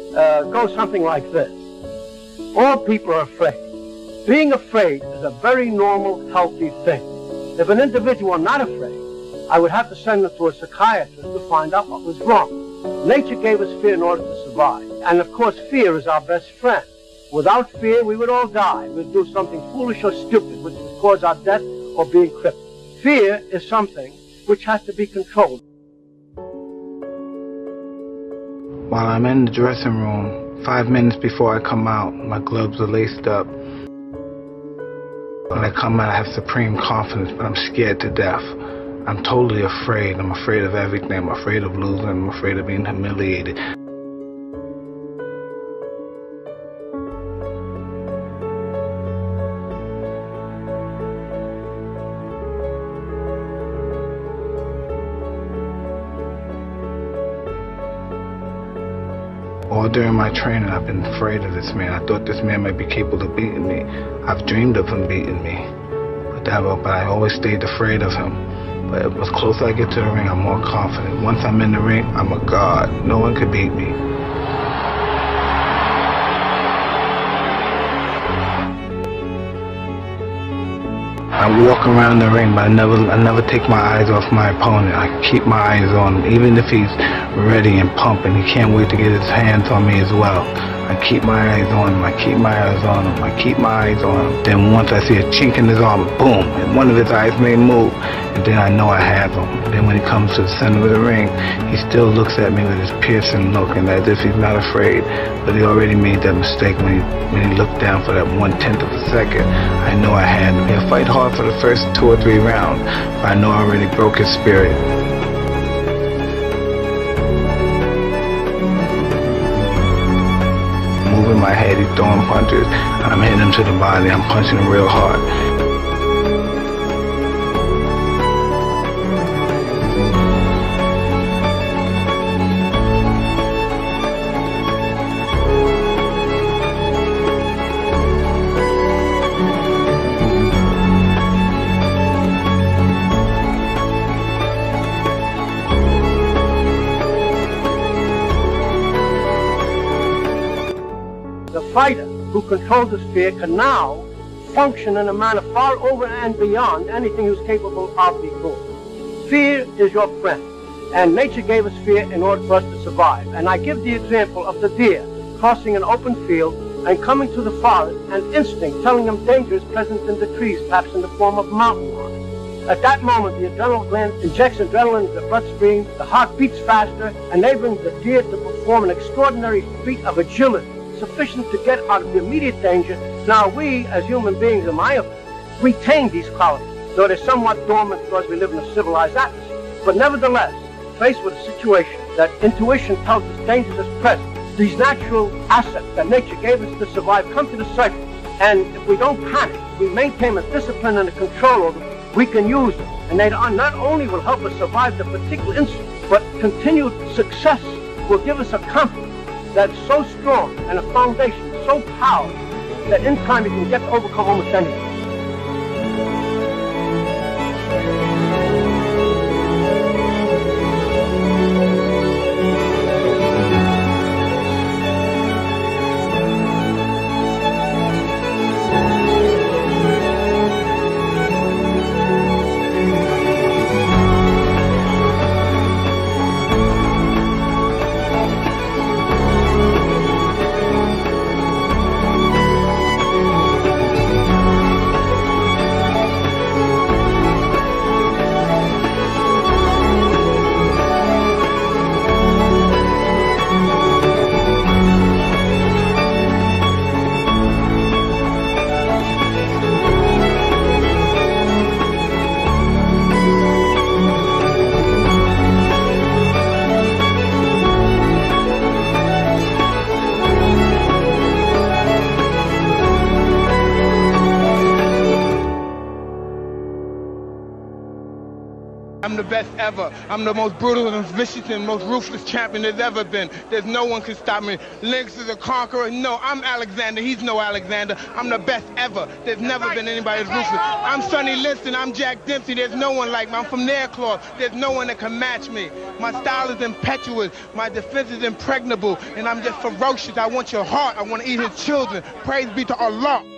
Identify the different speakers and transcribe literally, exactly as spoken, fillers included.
Speaker 1: uh, goes something like this. All people are afraid. Being afraid is a very normal, healthy thing. If an individual were not afraid, I would have to send them to a psychiatrist to find out what was wrong. Nature gave us fear in order to survive. And of course, fear is our best friend. Without fear, we would all die. We'd do something foolish or stupid, which would cause our death or being crippled. Fear is something which has to be controlled.
Speaker 2: While I'm in the dressing room, five minutes before I come out, my gloves are laced up. When I come out, I have supreme confidence, but I'm scared to death. I'm totally afraid. I'm afraid of everything. I'm afraid of losing. I'm afraid of being humiliated. All during my training, I've been afraid of this man. I thought this man might be capable of beating me. I've dreamed of him beating me. But, that, but I always stayed afraid of him. But as closer I get to the ring, I'm more confident. Once I'm in the ring, I'm a god. No one could beat me. I walk around the ring, but I never, I never take my eyes off my opponent. I keep my eyes on him, even if he's ready and pumping. He can't wait to get his hands on me as well. I keep my eyes on him. I keep my eyes on him. I keep my eyes on him. Then once I see a chink in his armor, boom, and one of his eyes may move, and then I know I have him. Then when he comes to the center of the ring, he still looks at me with his piercing look, and as if he's not afraid. But he already made that mistake when he when he looked down for that one tenth of a second. I know I had him. He'll fight hard for the first two or three rounds, but I know I already broke his spirit. Moving my head, he's throwing punches. I'm hitting him to the body. I'm punching him real hard.
Speaker 1: The fighter who controls his fear can now function in a manner far over and beyond anything he was capable of before. Fear is your friend, and nature gave us fear in order for us to survive. And I give the example of the deer crossing an open field and coming to the forest, and instinct telling him danger is present in the trees, perhaps in the form of mountain lions. At that moment, the adrenal gland injects adrenaline into the bloodstream, the heart beats faster, enabling the deer to perform an extraordinary feat of agility, sufficient to get out of the immediate danger. Now we, as human beings, in my opinion, retain these qualities, though they're somewhat dormant because we live in a civilized atmosphere. But nevertheless, faced with a situation that intuition tells us danger is present, these natural assets that nature gave us to survive come to the surface. And if we don't panic, we maintain a discipline and a control over them, we can use them. And they not only will help us survive the particular incident, but continued success will give us a confidence that's so strong and a foundation so powerful that in time it can get to overcome almost anything.
Speaker 3: the best ever. I'm the most brutal and vicious and most ruthless champion there's ever been. There's no one can stop me. Lynx is a conqueror. No, I'm Alexander. He's no Alexander. I'm the best ever. There's never been anybody as ruthless. I'm Sonny Liston. I'm Jack Dempsey. There's no one like me. I'm from their cloth. There's no one that can match me. My style is impetuous. My defense is impregnable. And I'm just ferocious. I want your heart. I want to eat his children. Praise be to Allah.